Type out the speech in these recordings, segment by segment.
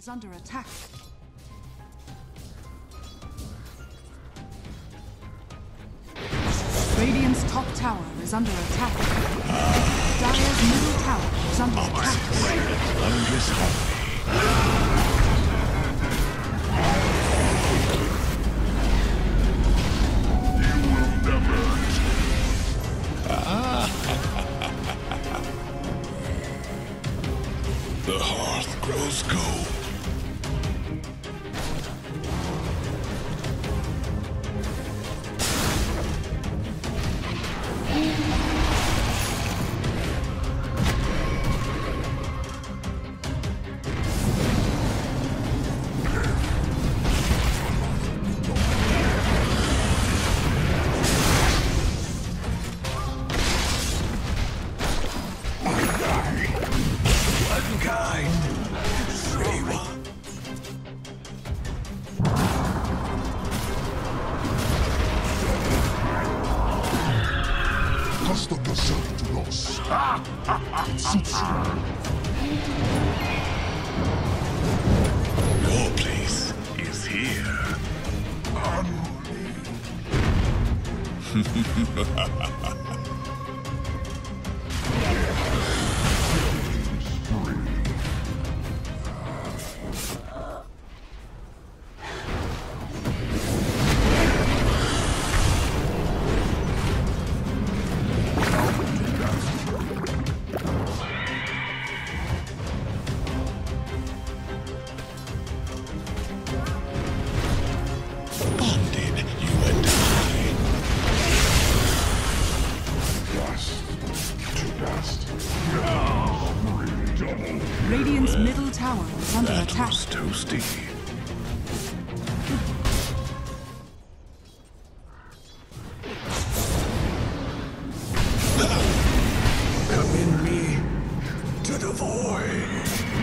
is under attack. Radiant's top tower is under attack. Dire's middle tower is under attack. The hearth grows cold. Accustom yourself to loss. It suits you. Your place is here. Bonded, you and I. Radiant's middle tower is under That attack. was toasty. Commend me to the void.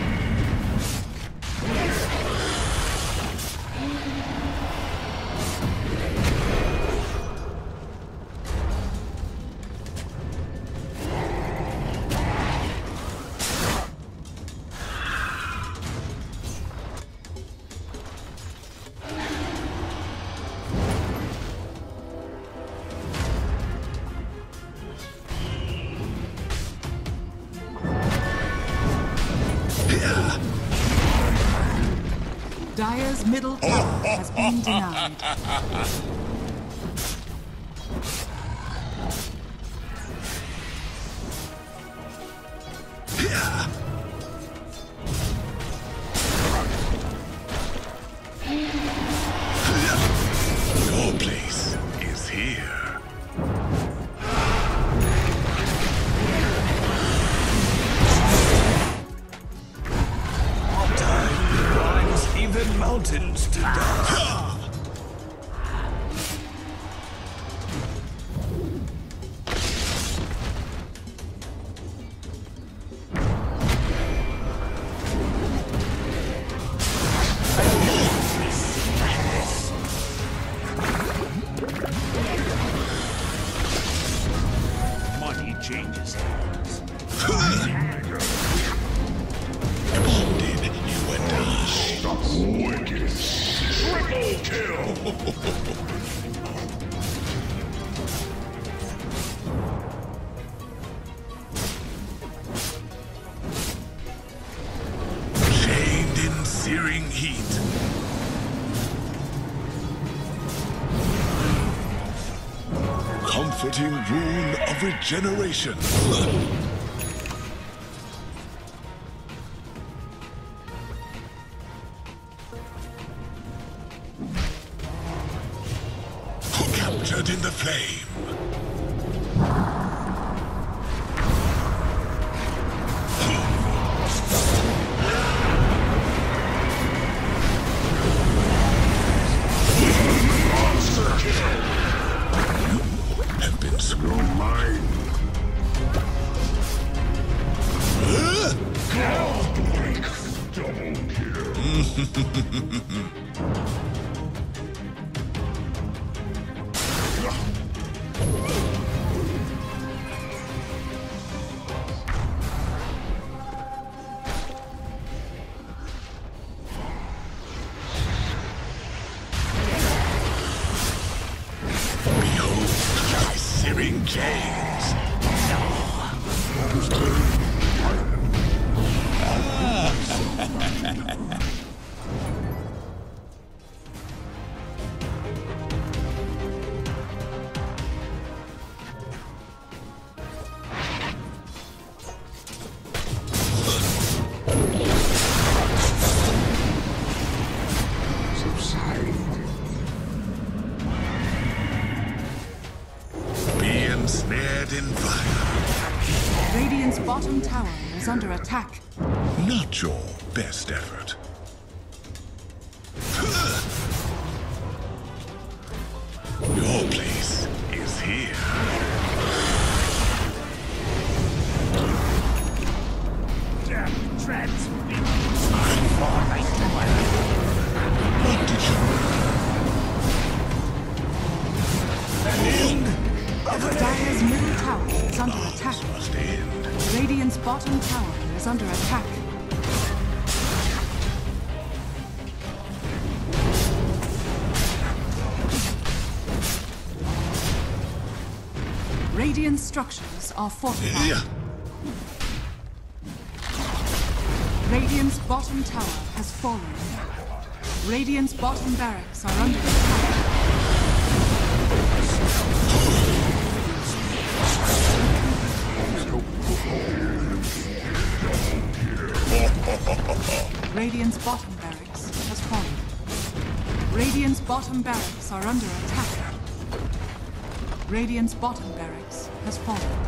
Dire's middle tower has been denied. Your place is here. Time grinds even mountains to dust. Money changes hands. Bonded, you and I. Wicked. Triple kill. Chained in searing heat. Comforting rune of regeneration. Captured in the flame. Have been screwed. Mine. Godlike. Double kill. Searing chains. Ensnared in fire. Radiant's bottom tower is under attack. Not your best effort. Your place is here. Death treads me. I'm falling to my What did you... Dire's middle tower is under attack. Must end. Radiant's bottom tower is under attack. Radiant structures are fortified. Yeah. Radiant's bottom tower has fallen. Radiant's bottom barracks are under attack. Radiant's bottom barracks has fallen. Radiant's bottom barracks are under attack. Radiant's bottom barracks has fallen.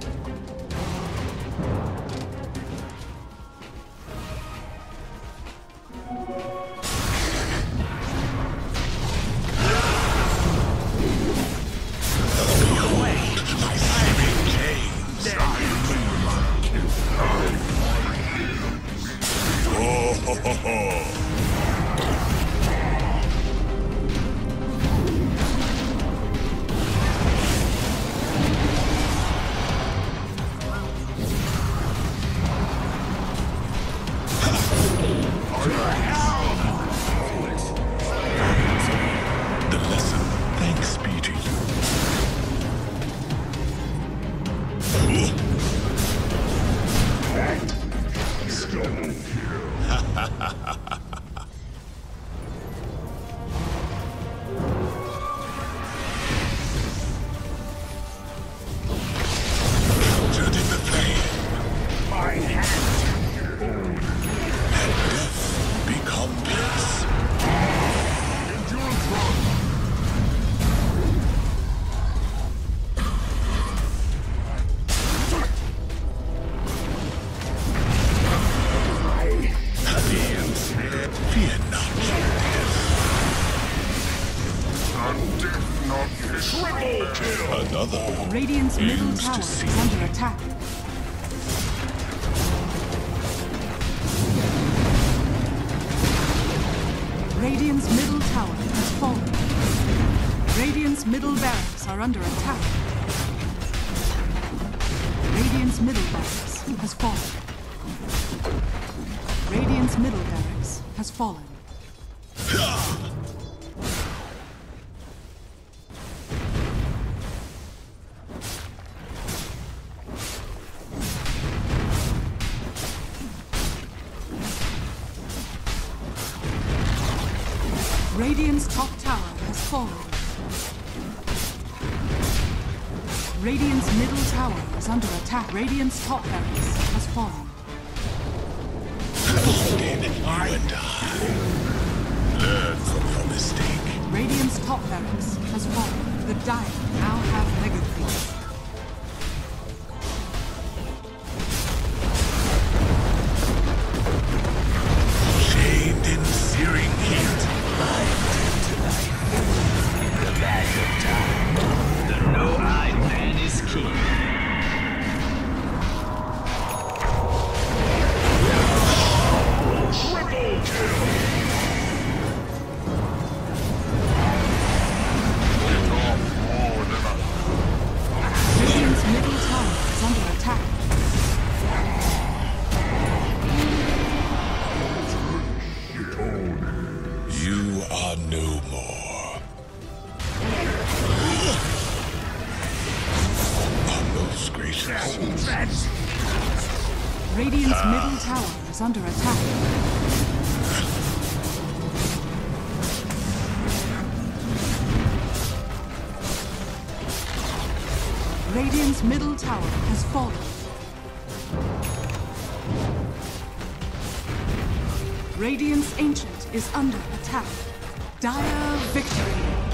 Radiant's middle tower is under attack. Radiant's middle tower has fallen. Radiant's middle barracks are under attack. Radiant's middle barracks has fallen. Radiant's middle barracks has fallen. Radiant's top tower has fallen. Radiant's middle tower is under attack. Radiant's top barracks has fallen. You and I learn from your mistake. Radiant's top barracks has fallen. The Dire now have Mega Creep. Death treads. Radiant's middle tower is under attack. Radiant's middle tower has fallen. Radiant's Ancient is under attack. Dire victory.